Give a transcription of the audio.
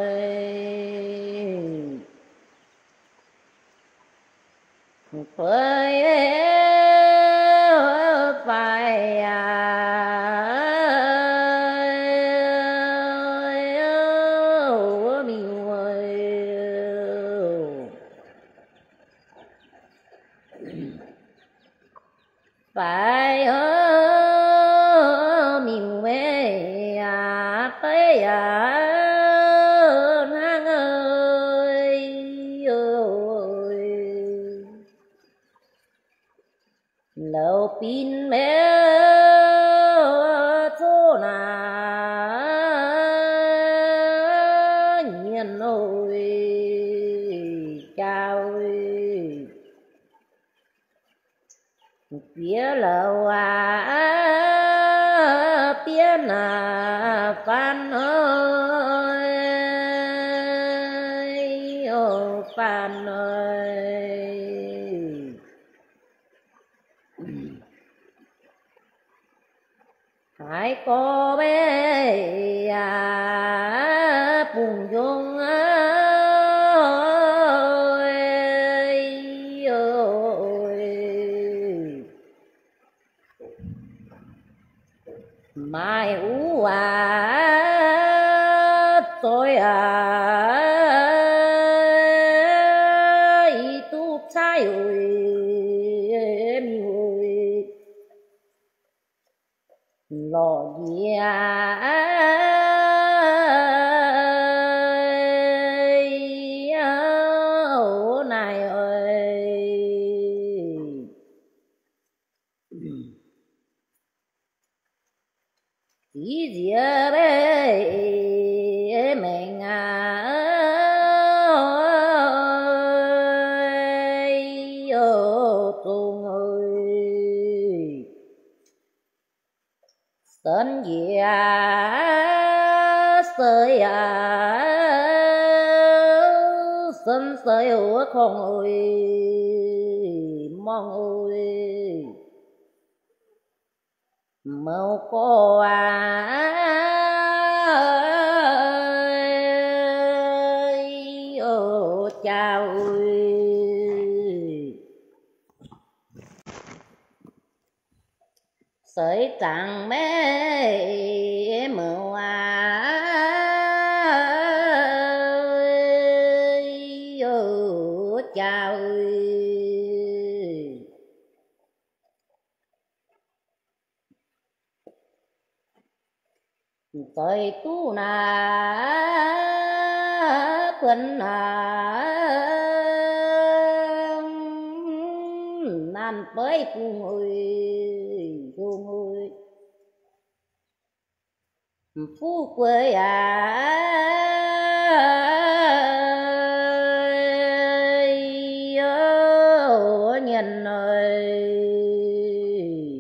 phơi phải mình phải mình về tới nang ơi lâu pin mẹ chỗ nào nhiên ơi chào phía lầu tiên phan ơi phan ơi hai cô bé bùng dung mai ú tôi tu sai ơi em ơi lò gì này ơi tí gì bé mình tung ơi sân gì sơi sân sơi không ơi mong ơi màu cô chào sợi trắng mê màu chào sợi tu na quân nan với cung ơi phú quê nhân ơi